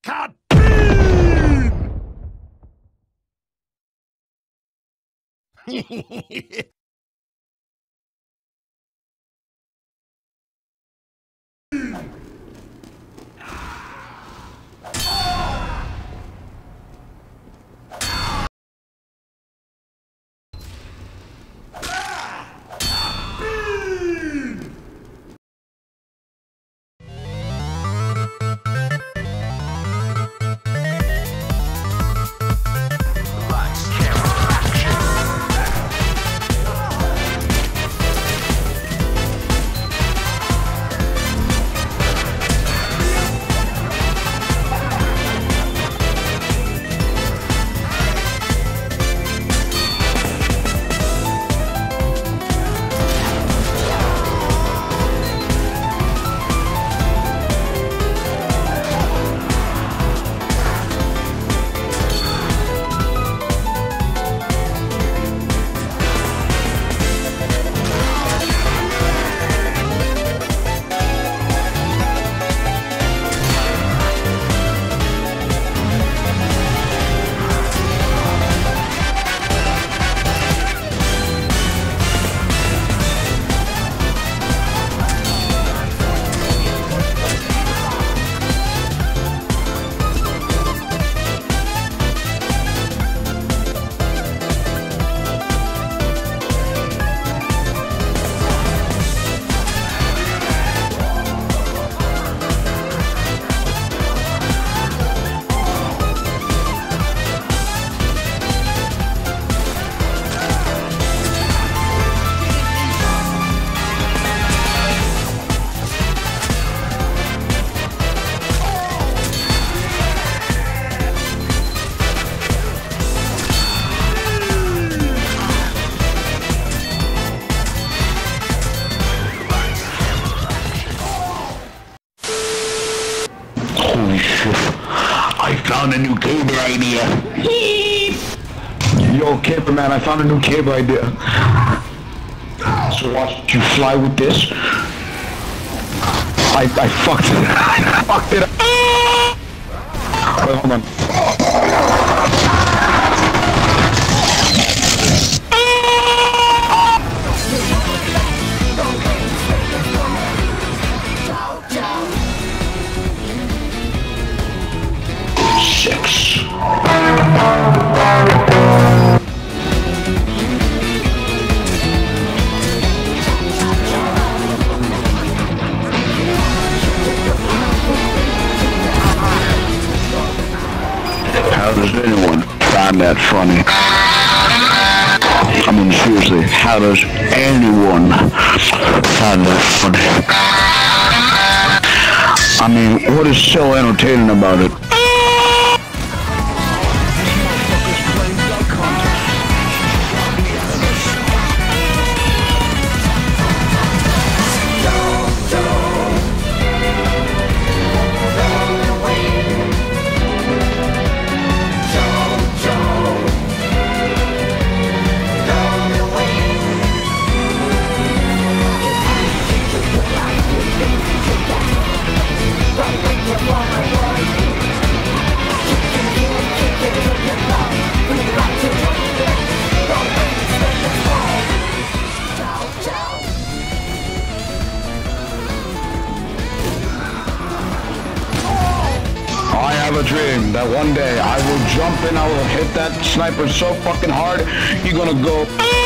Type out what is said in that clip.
Holy shit. I found a new cable idea. Yo, cameraman, I found a new cable idea. So watch you fly with this. I fucked it. I fucked it up. Wait, hold on. How does anyone find that funny? I mean, seriously, how does anyone find that funny? I mean, what is so entertaining about it? I have a dream that one day I will jump and I will hit that sniper so fucking hard, you're gonna go